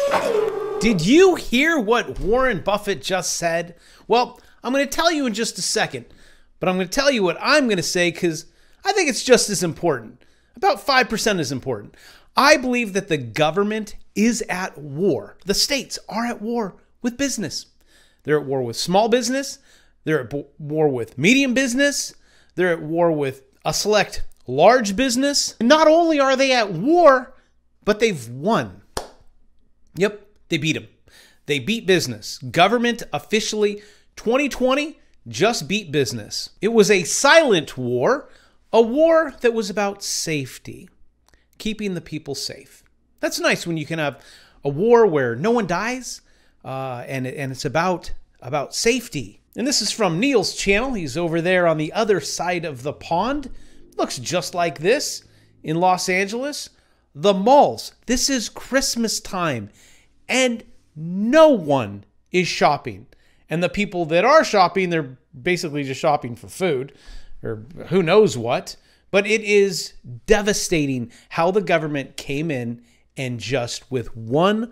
Did you hear what Warren Buffett just said? Well, I'm going to tell you in just a second, but I'm going to tell you what I'm going to say because I think it's just as important. About 5% as important. I believe that the government is at war. The states are at war with business. They're at war with small business. They're at war with medium business. They're at war with a select large business. And not only are they at war, but they've won. Yep, they beat them. They beat business. Government officially, 2020, just beat business. It was a silent war, a war that was about safety, keeping the people safe. That's nice when you can have a war where no one dies, and it's about safety. And this is from Neil's channel. He's over there on the other side of the pond. Looks just like this in Los Angeles. The malls. This is Christmas time, and no one is shopping. And the people that are shopping, they're basically just shopping for food or who knows what. But it is devastating how the government came in and just with one,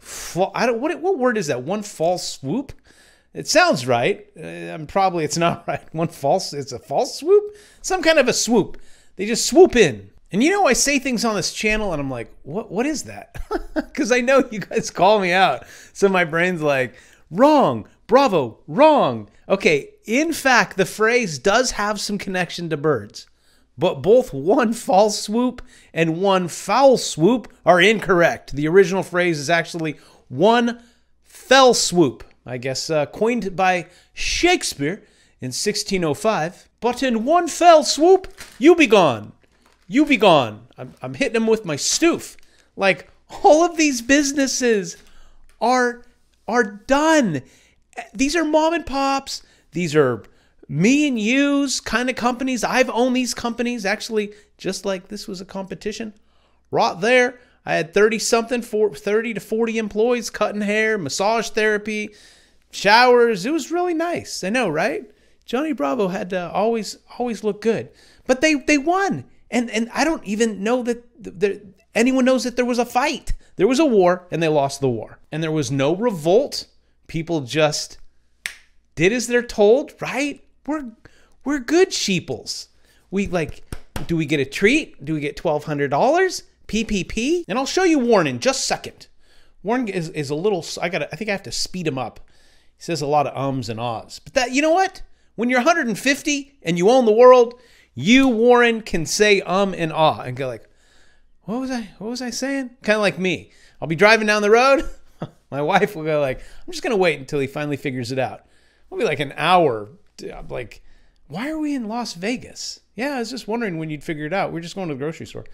what word is that? One false swoop? It sounds right. It's not right. It's a false swoop? Some kind of a swoop. They just swoop in. And you know, I say things on this channel and I'm like, what is that? Because I know you guys call me out. So my brain's like, wrong, bravo, wrong. Okay, in fact, the phrase does have some connection to birds. But both one false swoop and one foul swoop are incorrect. The original phrase is actually one fell swoop. I guess coined by Shakespeare in 1605. But in one fell swoop, you be gone. You be gone. I'm hitting him with my stoof. Like, all of these businesses are done. These are mom and pops. These are me and you's kind of companies. I've owned these companies. Actually, just like this was a competition. Right there, I had 30 to 40 employees cutting hair, massage therapy, showers. It was really nice. I know, right? Johnny Bravo had to always look good. But they won. And I don't even know that anyone knows that there was a fight. There was a war, and they lost the war. And there was no revolt. People just did as they're told, right? We're good sheeples. Do we get a treat? Do we get $1,200? PPP? And I'll show you Warren in just a second. Warren is a little, I think I have to speed him up. He says a lot of ums and ahs. But you know what? When you're 150 and you own the world, you, Warren, can say and ah and go like, what was I saying? Kind of like me. I'll be driving down the road. My wife will go like, I'm just going to wait until he finally figures it out. It'll be like an hour. I'm like, why are we in Las Vegas? Yeah, I was just wondering when you'd figure it out. We're just going to the grocery store.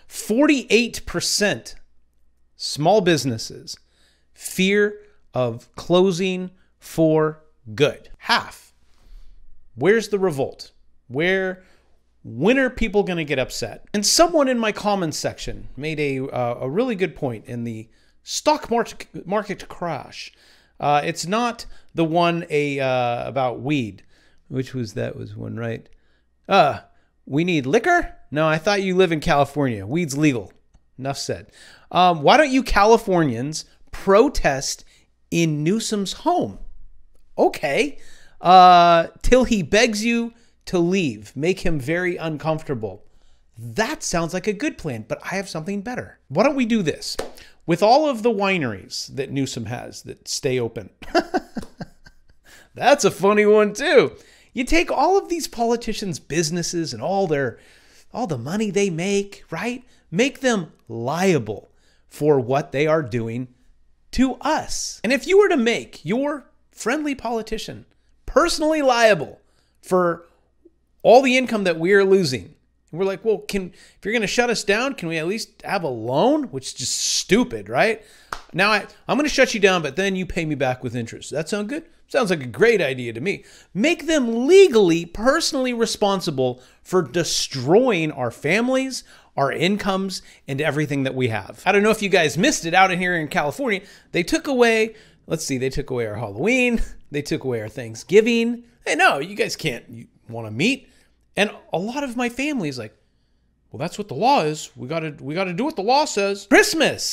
48% small businesses fear of closing for good. Half. Where's the revolt? When are people going to get upset? And someone in my comments section made a really good point in the stock market crash. It's not the one about weed, that was one, right? We need liquor? No, I thought you live in California. Weed's legal. Enough said. Why don't you Californians protest in Newsom's home? Okay. Till he begs you to leave. Make him very uncomfortable. That sounds like a good plan, but I have something better. Why don't we do this? With all of the wineries that Newsom has that stay open. That's a funny one too. You take all of these politicians' businesses and all the money they make, right? Make them liable for what they are doing to us. And if you were to make your friendly politician personally liable for all the income that we are losing, and we're like, well, if you're going to shut us down, can we at least have a loan? Which is just stupid, right? Now I'm going to shut you down, but then you pay me back with interest. Does that sound good? Sounds like a great idea to me. Make them legally, personally responsible for destroying our families, our incomes, and everything that we have. I don't know if you guys missed it out in here in California. They took away, they took away our Halloween. They took away our Thanksgiving. Hey, no, you guys you want to meet? And a lot of my family is like, well, that's what the law is. We got to do what the law says. Christmas.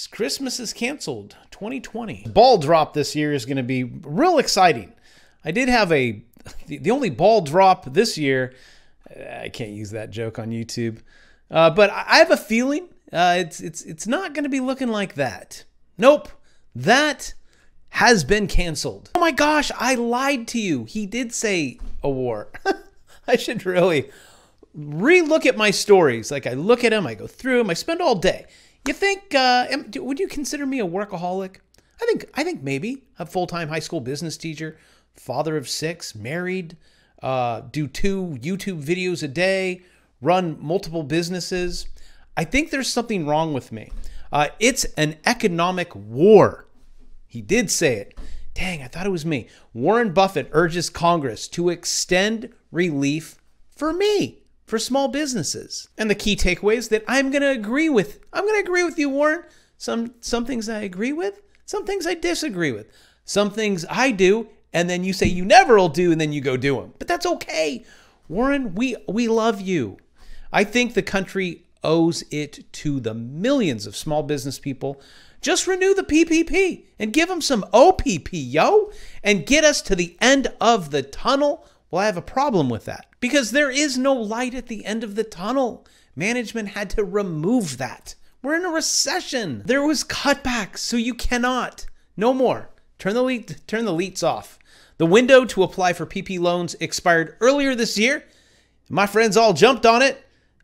Christmas is canceled. 2020. Ball drop this year is going to be real exciting. I did have the only ball drop this year. I can't use that joke on YouTube, but I have a feeling it's not going to be looking like that. Nope, that has been canceled. Oh my gosh, I lied to you. He did say a war. I should really re-look at my stories. Like I look at them, I go through them, I spend all day. You think, would you consider me a workaholic? I think maybe. A full-time high school business teacher, father of 6, married, do 2 YouTube videos a day, run multiple businesses. I think there's something wrong with me. It's an economic war. He did say it. Dang, I thought it was me. Warren Buffett urges Congress to extend relief for me, for small businesses. And the key takeaways that I'm going to agree with. I'm going to agree with you, Warren. Some things I agree with, some things I disagree with. Some things I do, and then you say you never will do, and then you go do them. But that's okay. Warren, we love you. I think the country owes it to the millions of small business people. Just renew the PPP and give them some OPP, yo, and get us to the end of the tunnel. Well, I have a problem with that because there is no light at the end of the tunnel. Management had to remove that. We're in a recession. There was cutbacks, so you cannot. No more. Turn the leads off. The window to apply for PPP loans expired earlier this year. My friends all jumped on it.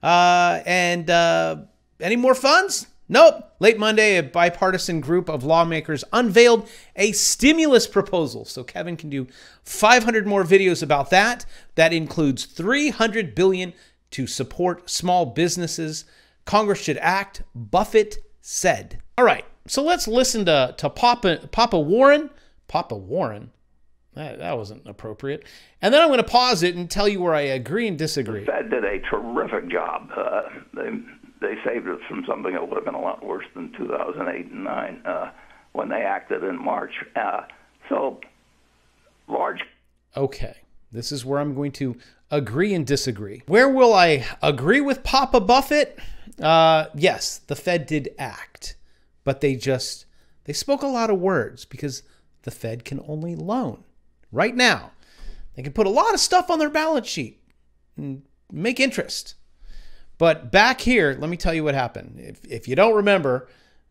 Any more funds? Nope. Late Monday, a bipartisan group of lawmakers unveiled a stimulus proposal. So Kevin can do 500 more videos about that. That includes $300 billion to support small businesses. Congress should act, Buffett said. All right, so let's listen to Papa Warren. Papa Warren? That wasn't appropriate. And then I'm going to pause it and tell you where I agree and disagree. The Fed did a terrific job. They saved us from something that would have been a lot worse than 2008 and 9 when they acted in March. Okay, this is where I'm going to agree and disagree. Where will I agree with Papa Buffett? Yes, the Fed did act, but they spoke a lot of words because the Fed can only loan. Right now, they can put a lot of stuff on their balance sheet and make interest. But back here, let me tell you what happened. If you don't remember,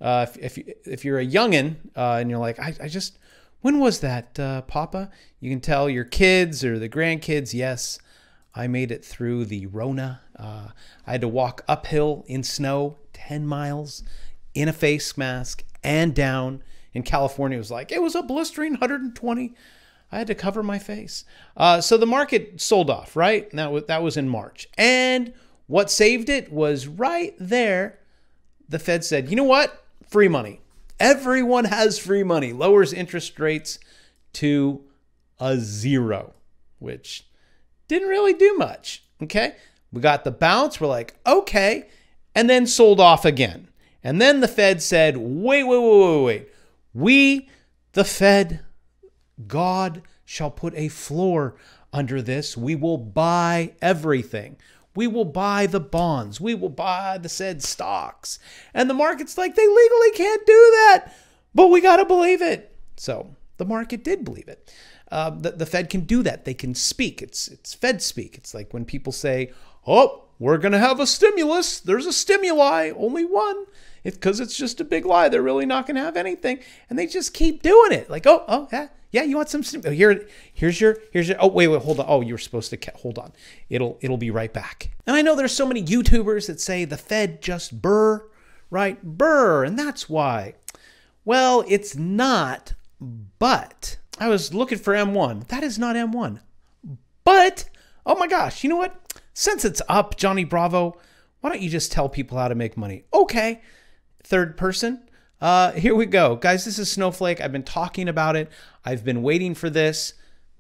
if you're a youngin and you're like, when was that, Papa? You can tell your kids or the grandkids, yes, I made it through the Rona. I had to walk uphill in snow 10 miles in a face mask and down. In California, it was a blistering 120. I had to cover my face. So the market sold off, right? And that was in March. And what saved it was right there. The Fed said, you know what? Free money. Everyone has free money. Lowers interest rates to 0, which didn't really do much. Okay. We got the bounce. We're like, okay. And then sold off again. And then the Fed said, wait. We, the Fed, God shall put a floor under this. We will buy everything. We will buy the bonds. We will buy the said stocks. And the market's like, they legally can't do that, but we got to believe it. So the market did believe it. The Fed can do that. They can speak. It's Fed speak. It's like when people say, oh, we're going to have a stimulus. There's a stimuli, only one. Because it's just a big lie. They're really not going to have anything. And they just keep doing it. Like, yeah, you want some stimulus? Here's your, oh, wait, hold on. Oh, you were supposed to, hold on. It'll be right back. And I know there's so many YouTubers that say the Fed just burr, right? Burr, and that's why. Well, it's not, but I was looking for M1. That is not M1. But, oh my gosh, you know what? Since it's up, Johnny Bravo, why don't you just tell people how to make money? Okay. Third person. Here we go. Guys, this is Snowflake. I've been talking about it. I've been waiting for this.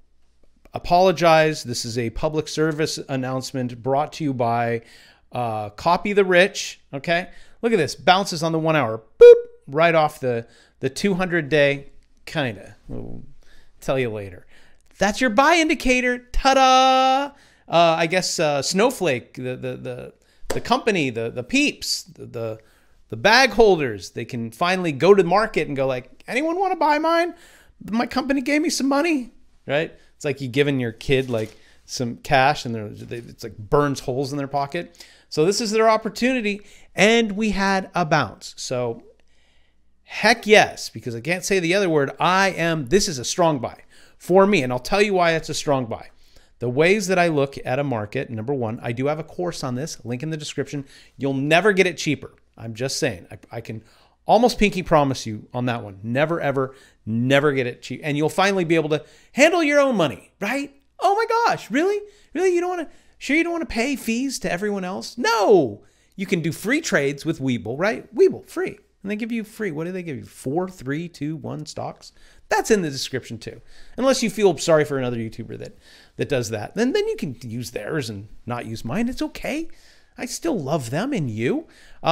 Apologize. This is a public service announcement brought to you by Copy the Rich. Okay. Look at this. Bounces on the 1 hour. Boop. Right off the 200-day. Kind of. We'll tell you later. That's your buy indicator. Ta-da! I guess Snowflake, the company, the peeps, the The bag holders, they can finally go to the market and go like, anyone want to buy mine? My company gave me some money, right? It's like you giving your kid like some cash and it's like burns holes in their pocket. So this is their opportunity. And we had a bounce. So heck yes, because I can't say the other word. This is a strong buy for me. And I'll tell you why it's a strong buy. The ways that I look at a market, number one, I do have a course on this, link in the description. You'll never get it cheaper. I'm just saying, I can almost pinky promise you on that one. Never, ever, never get it cheap. And you'll finally be able to handle your own money, right? Oh my gosh, really? Really? You don't want to pay fees to everyone else? No. You can do free trades with Webull, right? Webull, free. And they give you free. What do they give you? 4, 3, 2, 1 stocks? That's in the description too. Unless you feel sorry for another YouTuber that does that. Then you can use theirs and not use mine. It's okay. I still love them and you.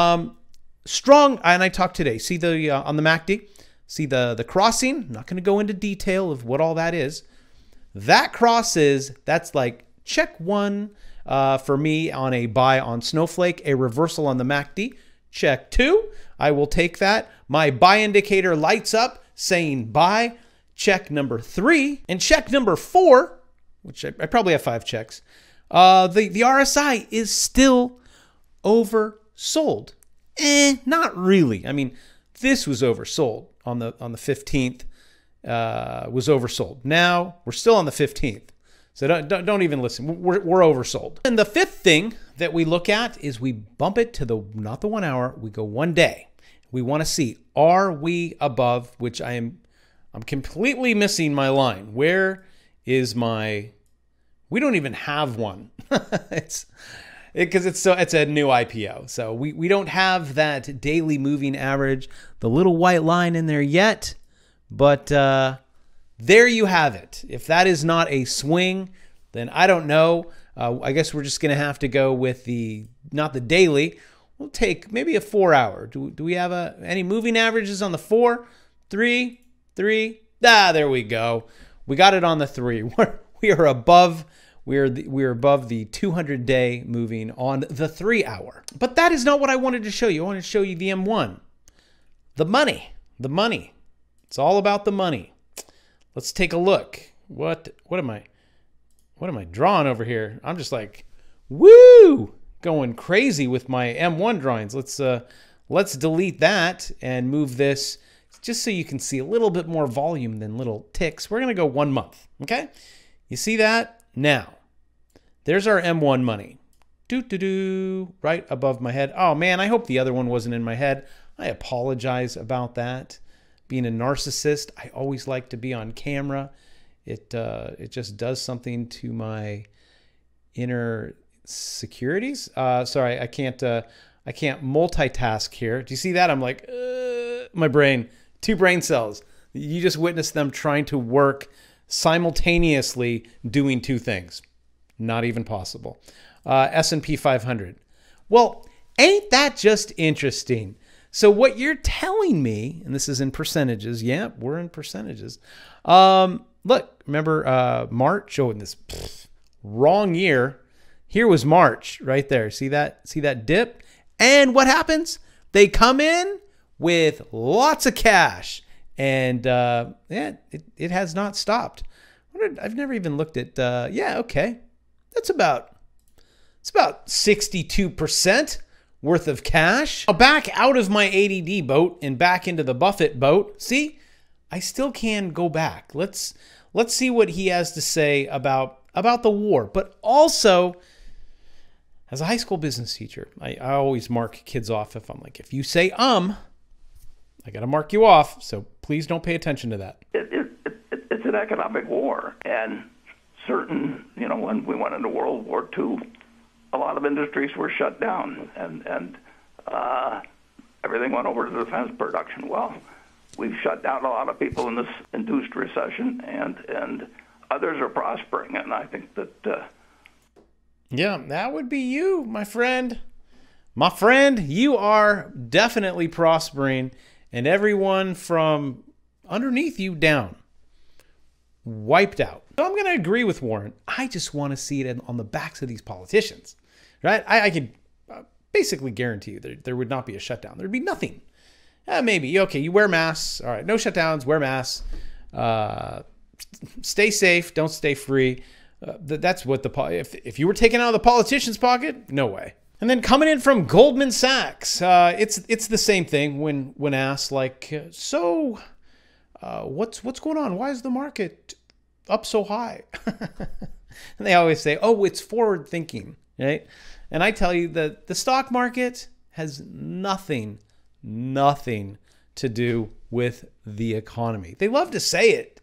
Strong, and I talked today. See the on the MACD? See the crossing? I'm not going to go into detail of what all that is. That crosses, that's like check one for me on a buy on Snowflake, a reversal on the MACD. Check two, I will take that. My buy indicator lights up saying buy. Check number 3 and check number 4, which I probably have 5 checks. The RSI is still oversold. Not really. I mean, this was oversold on the 15th. Was oversold. Now we're still on the 15th. So don't even listen. We're oversold. And the fifth thing that we look at is we bump it to not the 1 hour. We go 1 day. We want to see, are we above, which I'm completely missing my line. Where is my, we don't even have one. It's a new IPO. So we don't have that daily moving average, the little white line in there yet, but there you have it. If that is not a swing, then I don't know. I guess we're just going to have to go with not the daily. We'll take maybe a 4 hour. Do we have any moving averages on the 4, 3? There we go. We got it on the 3. We are above. We're above the 200-day moving on the 3 hour. But that is not what I wanted to show you. I wanted to show you the M1. The money. It's all about the money. Let's take a look. What am I drawing over here? I'm just like, woo, going crazy with my M1 drawings. Let's delete that and move this just so you can see a little bit more volume than little ticks. We're going to go 1 month, okay? You see that? Now, there's our M1 money. Right above my head. Oh man, I hope the other one wasn't in my head. I apologize about that. Being a narcissist, I always like to be on camera. It just does something to my inner securities. Sorry, I can't multitask here. Do you see that? I'm like, my brain, 2 brain cells. You just witnessed them trying to work simultaneously doing 2 things. Not even possible. S&P 500. Well, ain't that just interesting? So what you're telling me, and this is in percentages. Yeah, we're in percentages. Look, remember March? Oh, in this wrong year. Here was March right there. See that? See that dip? And what happens? They come in with lots of cash. And yeah, it has not stopped. I've never even looked at, yeah, okay. It's about 62% worth of cash. Now back out of my ADD boat and back into the Buffett boat. See, I still can go back. Let's see what he has to say about the war. But also, as a high school business teacher, I always mark kids off if you say I got to mark you off. So please don't pay attention to that. It's an economic war, and when we went into World War II, a lot of industries were shut down, and everything went over to defense production. Well, we've shut down a lot of people in this induced recession, and others are prospering, and I think that... yeah, that would be you, my friend. My friend, you are definitely prospering, and everyone from underneath you down, wiped out. So I'm going to agree with Warren. I just want to see it on the backs of these politicians, right? I could basically guarantee you there would not be a shutdown. There'd be nothing. Maybe. Okay, you wear masks. All right, no shutdowns, wear masks. Stay safe, don't stay free. That's what if you were taken out of the politician's pocket, no way. And then coming in from Goldman Sachs, it's the same thing when asked, like, so what's going on? Why is the market up so high? And they always say, oh, it's forward thinking, right? And I tell you that the stock market has nothing to do with the economy. They love to say it.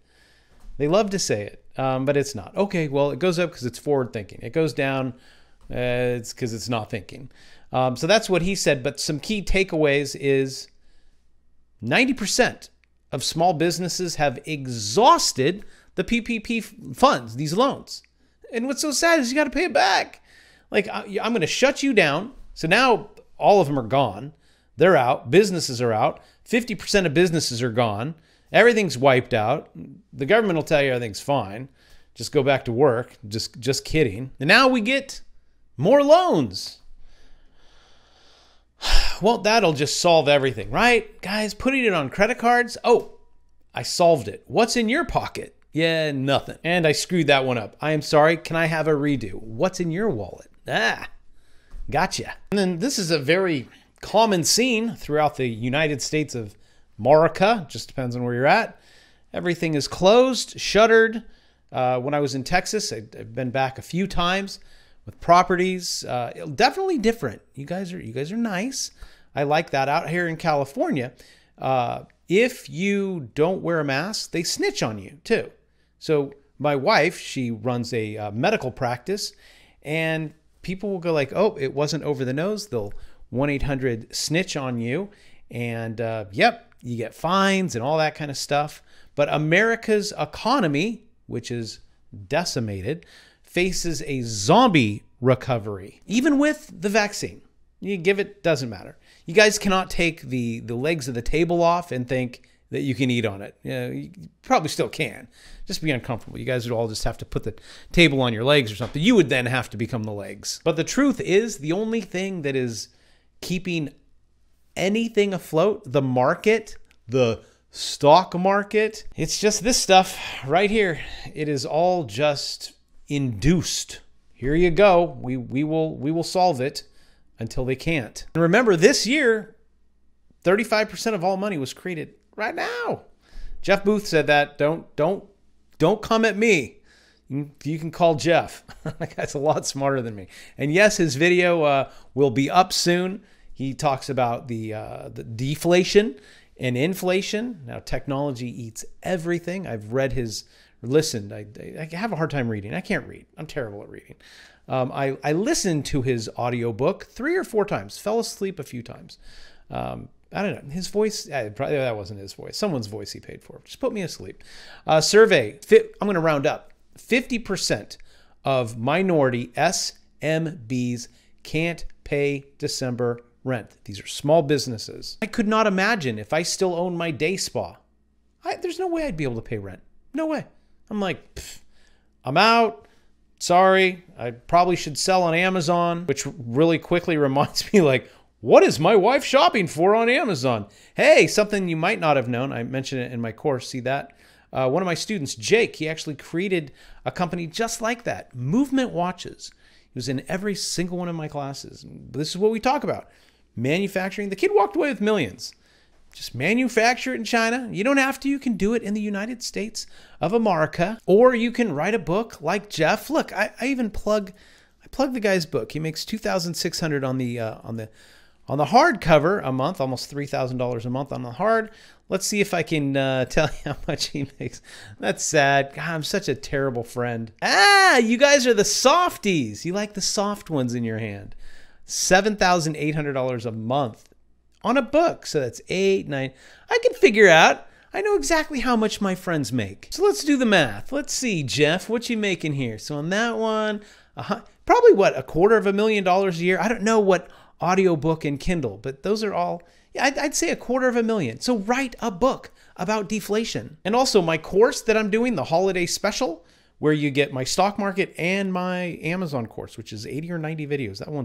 But it's not. Okay, well, it goes up because it's forward thinking. It goes down, it's because it's not thinking. So that's what he said. But some key takeaways is 90% of small businesses have exhausted the PPP funds, these loans. And what's so sad is you got to pay it back. Like, I'm going to shut you down. So now all of them are gone. They're out. Businesses are out. 50% of businesses are gone. Everything's wiped out. The government will tell you everything's fine. Just go back to work. Just kidding. And now we get more loans. Well, that'll just solve everything, right? Guys, putting it on credit cards. Oh, I solved it. What's in your pocket? Yeah, nothing. And I screwed that one up. I am sorry. Can I have a redo? What's in your wallet? Gotcha. And then this is a very common scene throughout the United States of America. Just depends on where you're at. Everything is closed, shuttered. When I was in Texas, I've been back a few times with properties. Definitely different. You guys are nice. I like that. Out here in California, if you don't wear a mask, they snitch on you too. So my wife, she runs a medical practice, and people will go like, oh, it wasn't over the nose. They'll 1-800-SNITCH on you. And yep, you get fines and all that kind of stuff. But America's economy, which is decimated, faces a zombie recovery, even with the vaccine. You give it, doesn't matter. You guys cannot take the legs of the table off and think that you can eat on it. You probably still can. Just be uncomfortable. You guys would all just have to put the table on your legs or something. You would then have to become the legs. But the truth is, the only thing that is keeping anything afloat, the market, the stock market, it's just this stuff right here. It is all just induced. Here you go. We will solve it until they can't. And remember, this year, 35% of all money was created right now. Jeff Booth said that. Don't come at me. You can call Jeff. That guy's a lot smarter than me. And yes, his video will be up soon. He talks about the deflation and inflation. Now, technology eats everything. I've read his, listened. I have a hard time reading. I can't read. I'm terrible at reading. I listened to his audiobook 3 or 4 times. Fell asleep a few times. I don't know. His voice, probably that wasn't his voice. Someone's voice he paid for. Just put me asleep. Survey, I'm going to round up. 50% of minority SMBs can't pay December rent. These are small businesses. I could not imagine if I still owned my day spa. There's no way I'd be able to pay rent. No way. I'm like, I'm out. Sorry. I probably should sell on Amazon, which really quickly reminds me, like, what is my wife shopping for on Amazon? Hey, something you might not have known. I mentioned it in my course. See that? One of my students, Jake, he actually created a company just like that, Movement Watches. He was in every single one of my classes. This is what we talk about. Manufacturing. The kid walked away with millions. Just manufacture it in China. You don't have to. You can do it in the United States of America. Or you can write a book like Jeff. Look, I even plug the guy's book. He makes $2,600 on the hardcover a month, almost $3,000 a month on the hard. Let's see if I can tell you how much he makes. That's sad. God, I'm such a terrible friend. You guys are the softies. You like the soft ones in your hand. $7,800 a month on a book. So that's 8, 9. I can figure out. I know exactly how much my friends make. So let's do the math. Let's see, Jeff, what you making here? So on that one, probably what, $250,000 a year? I don't know what audiobook and Kindle, but those are all, yeah, I'd say $250,000. So write a book about deflation. And also my course that I'm doing, the holiday special, where you get my stock market and my Amazon course, which is 80 or 90 videos. That one's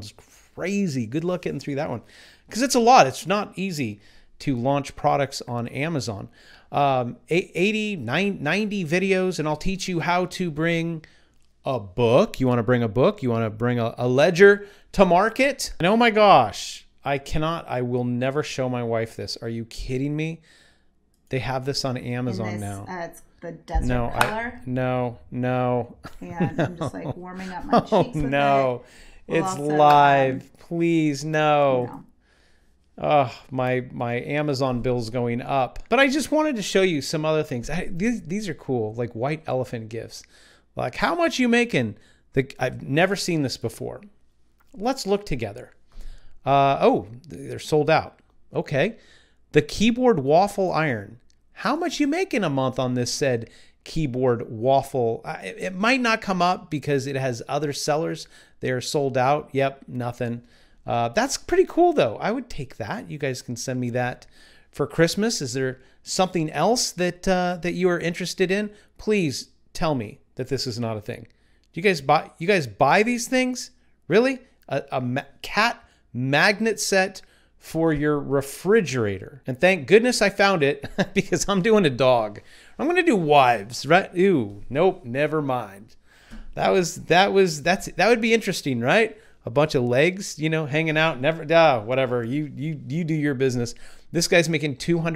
crazy. Good luck getting through that one because it's a lot. It's not easy to launch products on Amazon. 80, 90 videos, and I'll teach you how to bring a book. You want to bring a book? You want to bring a ledger to market? And oh my gosh, I will never show my wife this. Are you kidding me? They have this on Amazon now. It's the desert color. No. And I'm just like warming up my cheeks with no. it. We'll It's also, live. Please, no. No. Oh, my Amazon bill's going up. But I just wanted to show you some other things. These are cool, like white elephant gifts. Like how much you making? I've never seen this before. Let's look together. Oh, they're sold out. Okay. The keyboard waffle iron. How much you making a month on this said keyboard waffle? It might not come up because it has other sellers. They are sold out. Yep, nothing. That's pretty cool though. I would take that. You guys can send me that for Christmas. Is there something else that that you are interested in? Please tell me that this is not a thing. Do you guys buy these things? Really? A cat magnet set for your refrigerator. And thank goodness I found it because I'm doing a dog. I'm going to do wives, right? Ooh, nope, never mind. That would be interesting, right? A bunch of legs, hanging out, whatever. You do your business. This guy's making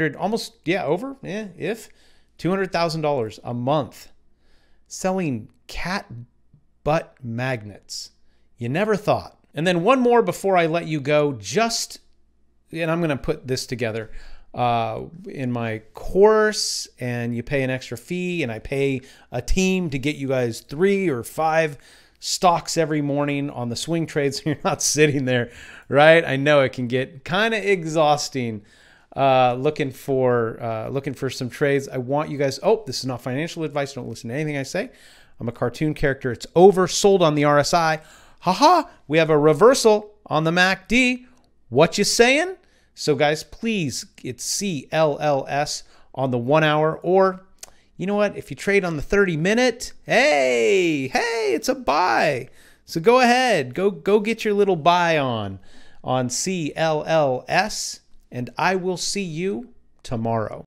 $200,000 a month selling cat butt magnets. You never thought. And then one more before I let you go, and I'm going to put this together in my course, and you pay an extra fee, and I pay a team to get you guys 3 or 5 stocks every morning on the swing trade, so you're not sitting there, right? I know it can get kind of exhausting looking for some trades. I want you guys, this is not financial advice. Don't listen to anything I say. I'm a cartoon character. It's oversold on the RSI. Haha, we have a reversal on the MACD. What you saying? So guys, please, it's CLLS on the 1 hour, or you know what? If you trade on the 30-minute, hey, it's a buy. So go ahead, go get your little buy on CLLS, and I will see you tomorrow.